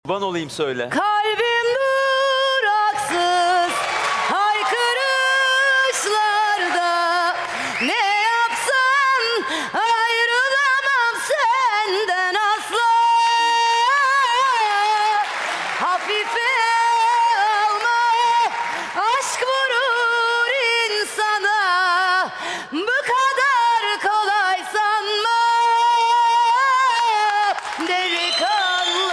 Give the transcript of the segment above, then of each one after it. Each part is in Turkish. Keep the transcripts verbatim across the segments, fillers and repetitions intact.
Kurban olayım söyle. Kalbim duraksız haykırışlarda, ne yapsan ayrılamam senden asla. Hafife alma, aşk vurur insana, bu kadar kolay sanma delikanlı.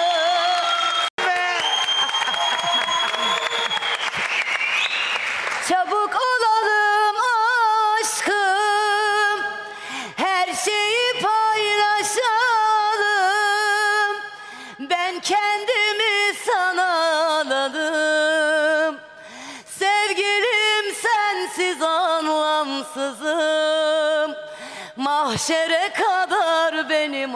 Çabuk olalım aşkım, her şeyi paylaşalım. Ben kendimi sana adadım, sevgilim sensiz anlamsızım. Mahşere kadar benim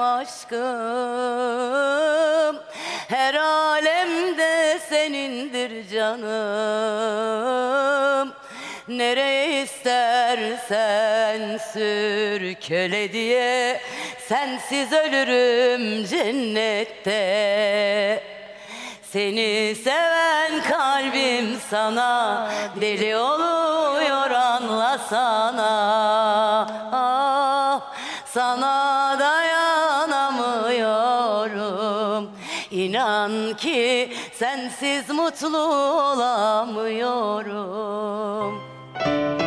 aşkım, her alemde senindir canım. Nereye istersen sür köle diye, sensiz ölürüm cennette. Seni seven kalbim sana deli oluyor, anlasana. Ah, sana dayanamıyorum. İnan ki sensiz mutlu olamıyorum.